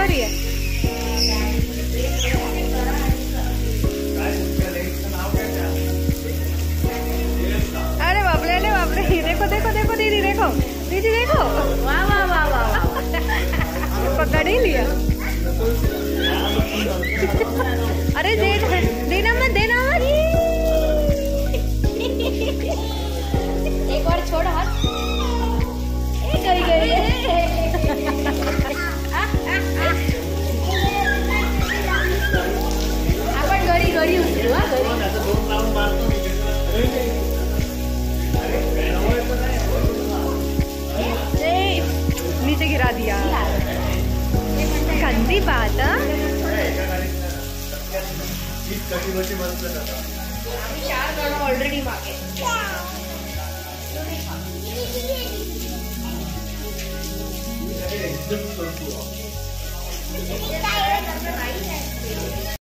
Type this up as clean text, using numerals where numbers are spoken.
रही है? अरे बाप रे, अरे बाप रे, देखो देखो देखो दीदी, देखो दीदी, देखो, वाह वाह वाह वाह, पकड़ ही लिया। अरे देना मत, देना मत। एक और छोड़ हाथ। गई गई। आपण गड़ी गड़ी उतरू, हाँ गड़ी। नीचे गिरा दिया, गंदी बात। ऑलरेडी मांगे।